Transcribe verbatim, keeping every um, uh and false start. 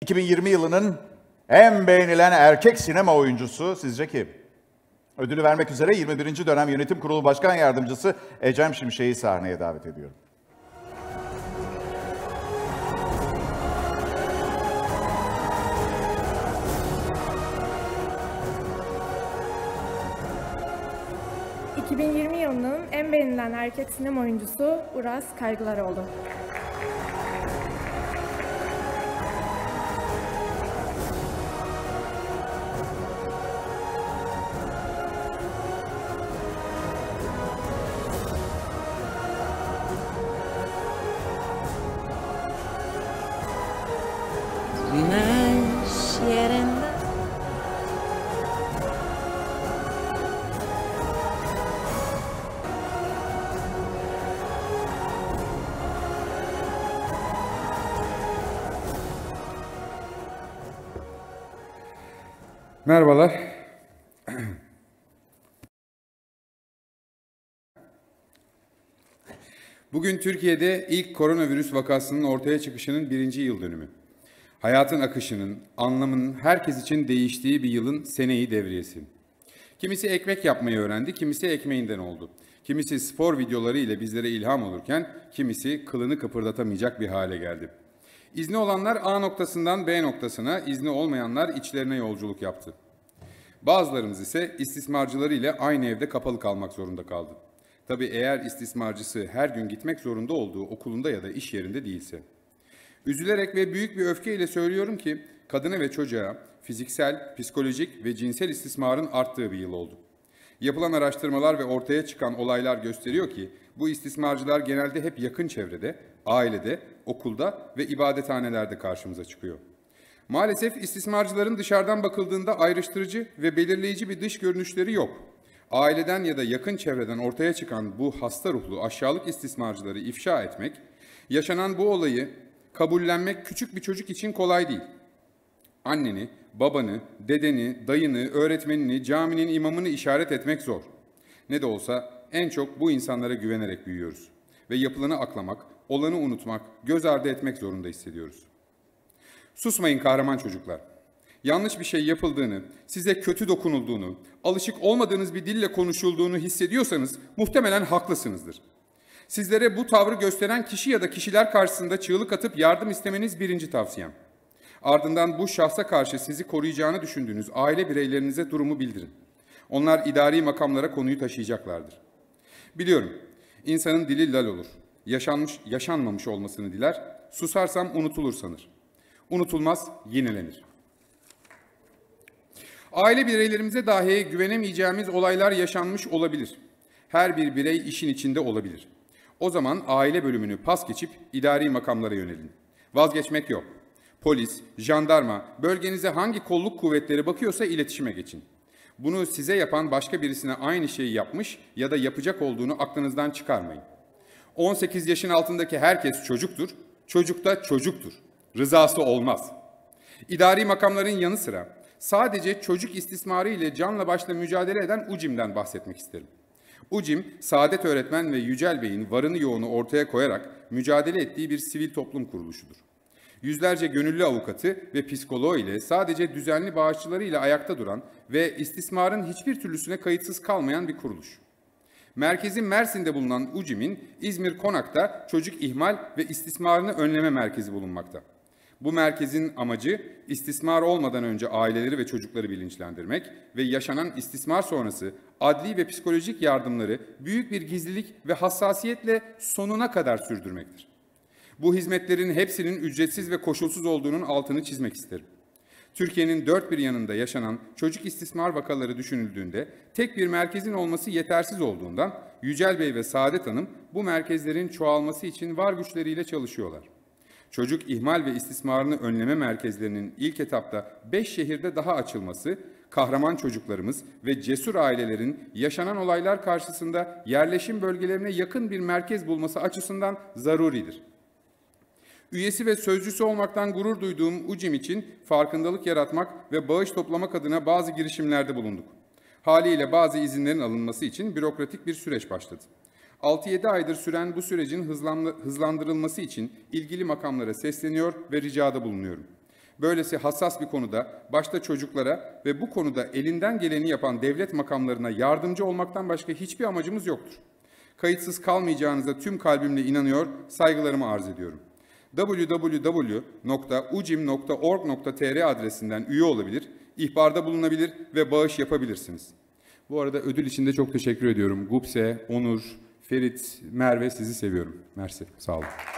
iki bin yirmi yılının en beğenilen erkek sinema oyuncusu sizce kim? Ödülü vermek üzere yirmi birinci dönem Yönetim Kurulu Başkan Yardımcısı Ecem Şimşek'i sahneye davet ediyorum. iki bin yirmi yılının en beğenilen erkek sinema oyuncusu Uras Kaygılaroğlu. Güneş yerinde. Merhabalar. Bugün Türkiye'de ilk koronavirüs vakasının ortaya çıkışının birinci yıl dönümü. Hayatın akışının, anlamının herkes için değiştiği bir yılın seneyi devriyesi. Kimisi ekmek yapmayı öğrendi, kimisi ekmeğinden oldu. Kimisi spor videoları ile bizlere ilham olurken, kimisi kılını kıpırdatamayacak bir hale geldi. İzni olanlar A noktasından B noktasına, izni olmayanlar içlerine yolculuk yaptı. Bazılarımız ise istismarcıları ile aynı evde kapalı kalmak zorunda kaldı. Tabii eğer istismarcısı her gün gitmek zorunda olduğu okulunda ya da iş yerinde değilse. Üzülerek ve büyük bir öfkeyle söylüyorum ki kadına ve çocuğa fiziksel, psikolojik ve cinsel istismarın arttığı bir yıl oldu. Yapılan araştırmalar ve ortaya çıkan olaylar gösteriyor ki bu istismarcılar genelde hep yakın çevrede, ailede, okulda ve ibadethanelerde karşımıza çıkıyor. Maalesef istismarcıların dışarıdan bakıldığında ayrıştırıcı ve belirleyici bir dış görünüşleri yok. Aileden ya da yakın çevreden ortaya çıkan bu hasta ruhlu aşağılık istismarcıları ifşa etmek, yaşanan bu olayı kabullenmek küçük bir çocuk için kolay değil. Anneni, babanı, dedeni, dayını, öğretmenini, caminin imamını işaret etmek zor. Ne de olsa en çok bu insanlara güvenerek büyüyoruz. Ve yapılanı aklamak, olanı unutmak, göz ardı etmek zorunda hissediyoruz. Susmayın kahraman çocuklar. Yanlış bir şey yapıldığını, size kötü dokunulduğunu, alışık olmadığınız bir dille konuşulduğunu hissediyorsanız muhtemelen haklısınızdır. Sizlere bu tavrı gösteren kişi ya da kişiler karşısında çığlık atıp yardım istemeniz birinci tavsiyem. Ardından bu şahsa karşı sizi koruyacağını düşündüğünüz aile bireylerinize durumu bildirin. Onlar idari makamlara konuyu taşıyacaklardır. Biliyorum, insanın dili lal olur. Yaşanmış, yaşanmamış olmasını diler, susarsam unutulur sanır. Unutulmaz, yenilenir. Aile bireylerimize dahi güvenemeyeceğimiz olaylar yaşanmış olabilir. Her bir birey işin içinde olabilir. O zaman aile bölümünü pas geçip idari makamlara yönelin. Vazgeçmek yok. Polis, jandarma, bölgenize hangi kolluk kuvvetleri bakıyorsa iletişime geçin. Bunu size yapan başka birisine aynı şeyi yapmış ya da yapacak olduğunu aklınızdan çıkarmayın. on sekiz yaşın altındaki herkes çocuktur, çocuk da çocuktur. Rızası olmaz. İdari makamların yanı sıra sadece çocuk istismarı ile canla başla mücadele eden UCİM'den bahsetmek isterim. UCİM, Saadet Öğretmen ve Yücel Bey'in varını yoğunu ortaya koyarak mücadele ettiği bir sivil toplum kuruluşudur. Yüzlerce gönüllü avukatı ve psikoloğu ile sadece düzenli bağışçıları ile ayakta duran ve istismarın hiçbir türlüsüne kayıtsız kalmayan bir kuruluş. Merkezi Mersin'de bulunan UCİM'in İzmir Konak'ta çocuk ihmal ve istismarını önleme merkezi bulunmakta. Bu merkezin amacı istismar olmadan önce aileleri ve çocukları bilinçlendirmek ve yaşanan istismar sonrası adli ve psikolojik yardımları büyük bir gizlilik ve hassasiyetle sonuna kadar sürdürmektir. Bu hizmetlerin hepsinin ücretsiz ve koşulsuz olduğunun altını çizmek isterim. Türkiye'nin dört bir yanında yaşanan çocuk istismar vakaları düşünüldüğünde tek bir merkezin olması yetersiz olduğundan Yücel Bey ve Saadet Hanım bu merkezlerin çoğalması için var güçleriyle çalışıyorlar. Çocuk ihmal ve istismarını önleme merkezlerinin ilk etapta beş şehirde daha açılması, kahraman çocuklarımız ve cesur ailelerin yaşanan olaylar karşısında yerleşim bölgelerine yakın bir merkez bulması açısından zaruridir. Üyesi ve sözcüsü olmaktan gurur duyduğum UCİM için farkındalık yaratmak ve bağış toplamak adına bazı girişimlerde bulunduk. Haliyle bazı izinlerin alınması için bürokratik bir süreç başladı. altı yedi aydır süren bu sürecin hızlandırılması için ilgili makamlara sesleniyor ve ricada bulunuyorum. Böylesi hassas bir konuda başta çocuklara ve bu konuda elinden geleni yapan devlet makamlarına yardımcı olmaktan başka hiçbir amacımız yoktur. Kayıtsız kalmayacağınıza tüm kalbimle inanıyor, saygılarımı arz ediyorum. double-u double-u double-u nokta u c i m nokta org nokta t r adresinden üye olabilir, ihbarda bulunabilir ve bağış yapabilirsiniz. Bu arada ödül için de çok teşekkür ediyorum. Gupse, Onur, Ferit, Merve, sizi seviyorum. Mersi, sağ olun.